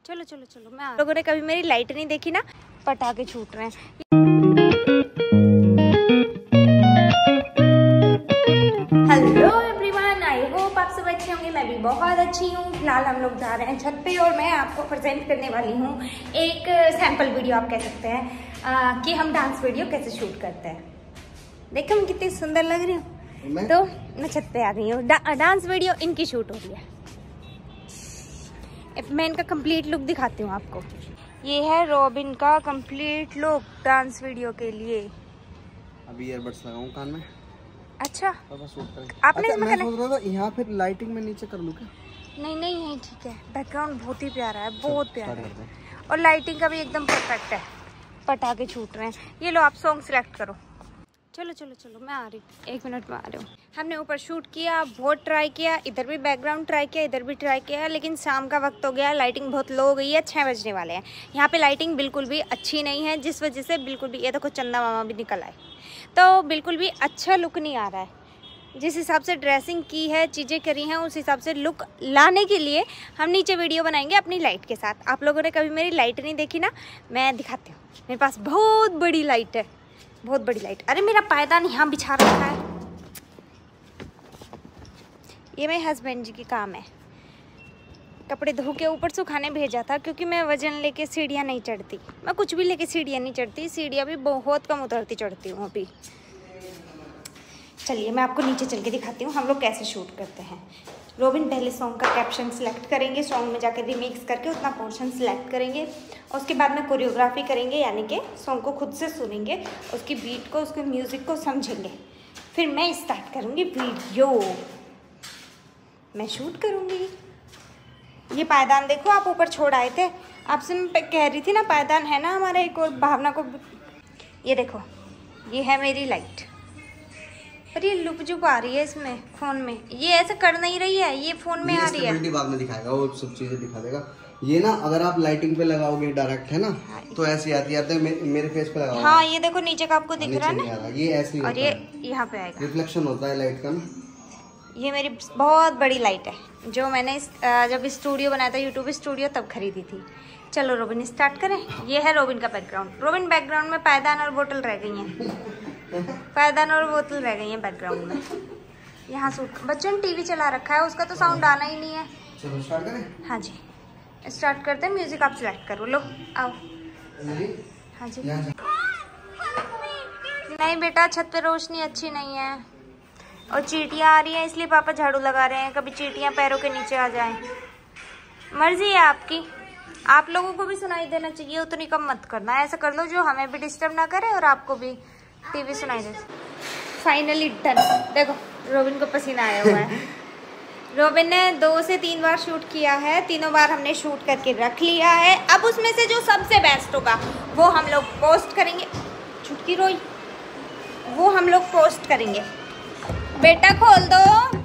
चलो चलो चलो, मैं लोगों ने कभी मेरी लाइट नहीं देखी ना, पटाखे छूट रहे हैं। हेलो एवरीवन, आई होप आप सब अच्छे होंगे। मैं भी बहुत अच्छी हूँ। फिलहाल हम लोग जा रहे हैं छत पे और मैं आपको प्रेजेंट करने वाली हूँ एक सैंपल वीडियो, आप कह सकते हैं कि हम डांस वीडियो कैसे शूट करते हैं। देखो मैं कितनी सुंदर लग रही हूँ। तो मैं छत पे आ गई हूँ, डांस वीडियो इनकी शूट हो रही है। मैं इनका कंप्लीट लुक दिखाती हूँ आपको। ये है रॉबिन का कंप्लीट लुक डांस वीडियो के लिए। अभी ईयरबड्स लगाऊं कान में। अच्छा आपने अच्छा, मैं सोच रहा था यहाँ फिर लाइटिंग में नीचे कर लूँ क्या? नहीं नहीं नहीं, ठीक है। बैकग्राउंड बहुत ही प्यारा है, बहुत प्यारा है और लाइटिंग का भी एकदम परफेक्ट है। पटाखे छूट रहे हैं। ये लो, आप सॉन्ग सिलेक्ट करो। चलो चलो चलो, मैं आ रही हूँ, 1 मिनट में आ रही हूँ। हमने ऊपर शूट किया, बहुत ट्राई किया, इधर भी बैकग्राउंड ट्राई किया, इधर भी ट्राई किया, लेकिन शाम का वक्त हो गया, लाइटिंग बहुत लो हो गई है, 6 बजने वाले हैं। यहाँ पे लाइटिंग बिल्कुल भी अच्छी नहीं है, जिस वजह से बिल्कुल भी, ये देखो चंदा मामा भी निकल आए, तो बिल्कुल भी अच्छा लुक नहीं आ रहा है। जिस हिसाब से ड्रेसिंग की है, चीज़ें करी हैं, उस हिसाब से लुक लाने के लिए हम नीचे वीडियो बनाएंगे अपनी लाइट के साथ। आप लोगों ने कभी मेरी लाइट नहीं देखी ना, मैं दिखाती हूँ। मेरे पास बहुत बड़ी लाइट है, बहुत बड़ी लाइट। अरे मेरा पायदान यहाँ बिछा रखा है, ये मेरे हस्बैंड जी की काम है। कपड़े धो के ऊपर सुखाने भेजा था, क्योंकि मैं वजन लेके सीढ़ियाँ नहीं चढ़ती। मैं कुछ भी लेके सीढ़ियाँ नहीं चढ़ती, सीढ़ियाँ भी बहुत कम उतरती चढ़ती हूँ अभी। चलिए मैं आपको नीचे चल के दिखाती हूँ हम लोग कैसे शूट करते हैं। रॉबिन पहले सॉन्ग का कैप्शन सिलेक्ट करेंगे, सॉन्ग में जाकर रिमिक्स करके उतना पोर्शन सिलेक्ट करेंगे। उसके बाद में कोरियोग्राफी करेंगे, यानी कि सॉन्ग को खुद से सुनेंगे, उसकी बीट को, उसके म्यूज़िक को समझेंगे। फिर मैं स्टार्ट करूँगी वीडियो, मैं शूट करूँगी। ये पायदान देखो, आप ऊपर छोड़ आए थे, आपसे मैं कह रही थी ना पायदान है ना हमारे एक और भावना को। ये देखो, ये है मेरी लाइट। पर ये लुक जुप आ रही है इसमें फोन में, ये ऐसे कर नहीं रही है, ये फोन में आ रही है। बाद में दिखाएगा, वो सब चीजें दिखा देगा। ये ना अगर आप लाइटिंग पे लगाओगे डायरेक्ट, है ना, तो ऐसी आती है। मेरे फेस पे लगाओ। हाँ, ये देखो नीचे का आपको दिख रहा है ना, ये ऐसे और ये यहाँ पे आएगा, रिफ्लेक्शन होता है लाइट का ना। ये मेरी बहुत बड़ी लाइट है, जो मैंने जब स्टूडियो बनाया था, यूट्यूब स्टूडियो, तब खरीदी थी। चलो रॉबिन स्टार्ट करें। ये है रॉबिन का बैकग्राउंड। रॉबिन बैकग्राउंड में पायदान और बोतल रह गई हैं, पायदान और बोतल रह गई हैं बैकग्राउंड में। यहाँ सूट, बच्चों ने टीवी चला रखा है, उसका तो साउंड आना ही नहीं है। चलो स्टार्ट करें। हाँ जी स्टार्ट करते हैं। म्यूजिक आप सिलेक्ट करो, लो आओ। हाँ जी। नहीं बेटा, छत पे रोशनी अच्छी नहीं है और चींटियाँ आ रही हैं, इसलिए पापा झाड़ू लगा रहे हैं। कभी चींटियाँ पैरों के नीचे आ जाएं। मर्जी है आपकी, आप लोगों को भी सुनाई देना चाहिए, उतनी कम मत करना। ऐसा कर लो जो हमें भी डिस्टर्ब ना करे और आपको भी टीवी सुनाई दे। Finally done. देखो रॉबिन को पसीना आया हुआ है। रॉबिन ने 2 से 3 बार शूट किया है, तीनों बार हमने शूट करके रख लिया है। अब उसमें से जो सबसे बेस्ट होगा वो हम लोग पोस्ट करेंगे। छुटकी रोई, वो हम लोग पोस्ट करेंगे। बेटा खोल दो।